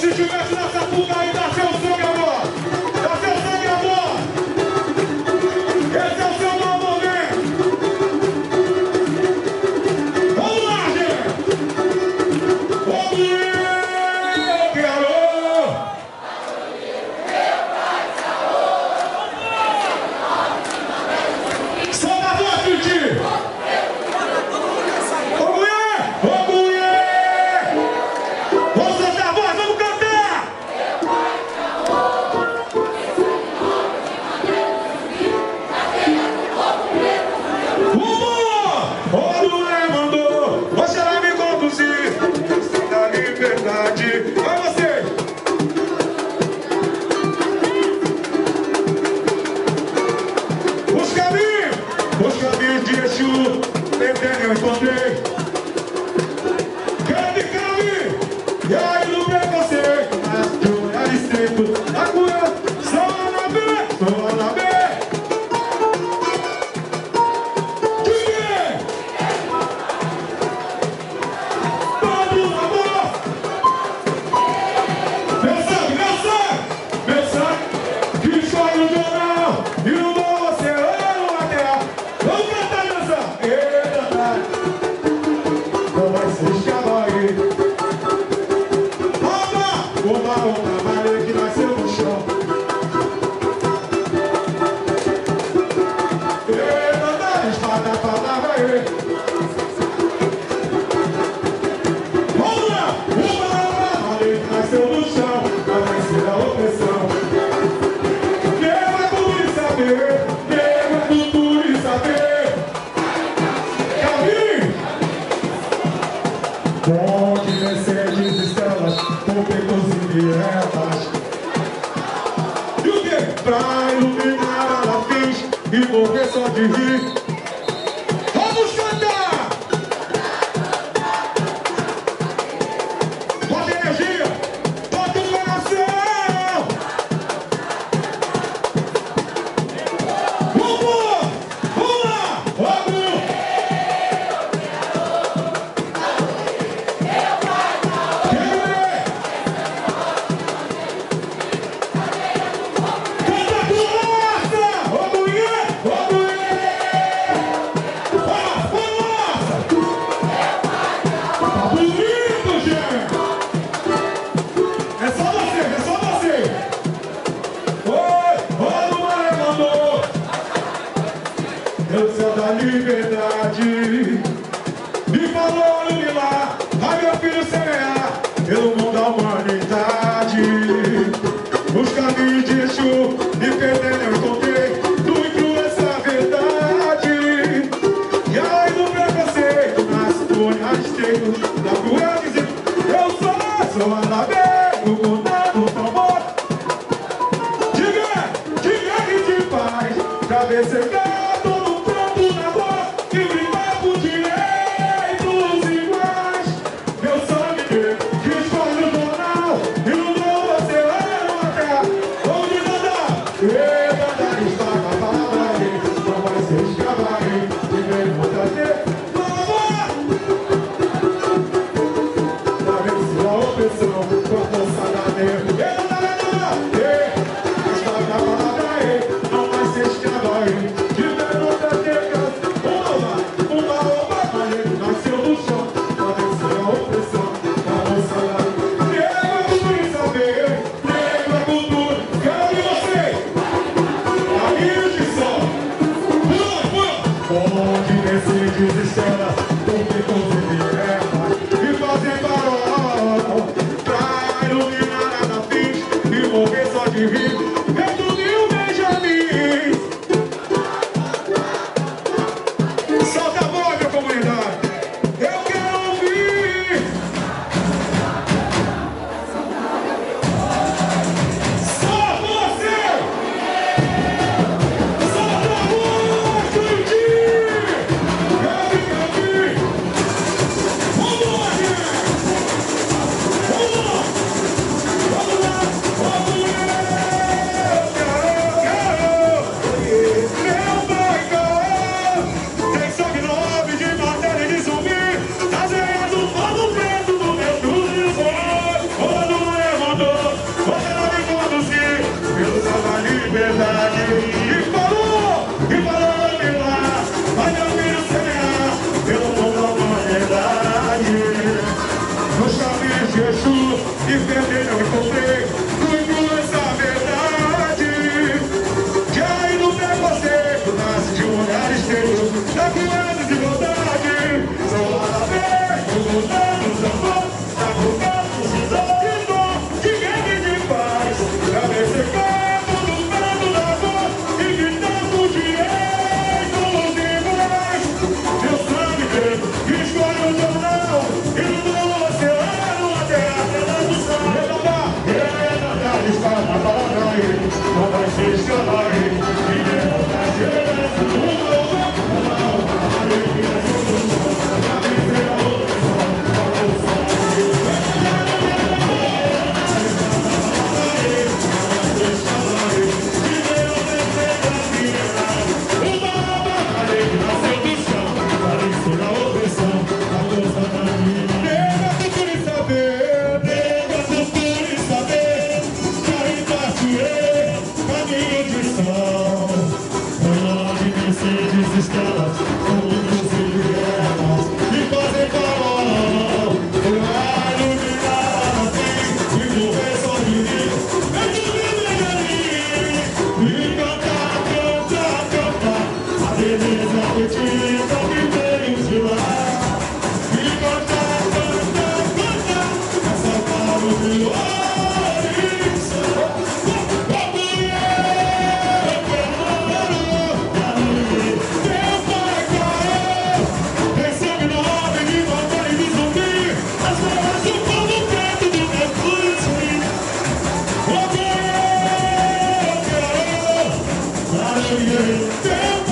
se tivesse nessa fuga aí, dá seu sangue, amor. Dá seu sangue, amor. Esse é o seu novo momento. Vamos lá, gente. Vamos lá, garoto. Solta a voz, Titi. Eu encontrei grande caminho, e aí no preconceito, mas tu é estreito, a cura, só na B, só na B. Vamos, amor! Meu sangue, que escolhe no jornal, e no oceano na terra. Vamos cantar, dança! Não vai ser escavaí. Oba, Maria que nasceu no chão. Da espada, palavra aí. Vamos lá! Oba, Maria que nasceu no chão. Vai vencer a opressão. Queima tudo e saber. Queima tudo e saber. Caminho! Onde Mercedes estrelas, com becos indiretas. E o que? Pra iluminar ela fiz e morrer só de rir. Vamos cantar! Bota energia, bota o coração! Vamos lá! Vamos! Deus céu da liberdade me falou no milagre, ai meu filho semear pelo mundo da humanidade. Os caminhos de Exu me perdendo eu encontrei, no incluo essa verdade. E aí no preconceito nasce do olhar estreito da cruel dizer eu sou a Anabê, o condado tambor. De guerra e de paz, pra vencer vermelho eu encontrei com essa verdade. Que aí no preconceito nasce de um olhar estreito, da crueza de vontade. São lá bem, voltamos a voz, tá colocando os olhos que querem de paz. Pra ver se canto no canto da voz e gritando direitos iguais. Meu sangue preto, que escolhe o jornal e no oceano até a terra do sal. Está na palavra aí, não vai se escapar aí. E derrotar estrelas, mundos e guerras, e fazem farol, pra iluminar assim, e morrer sorrindo, é tudo ali, e cantar, a beleza afetiva que veio de lá, e cantar, é salvar o violão. Yeah.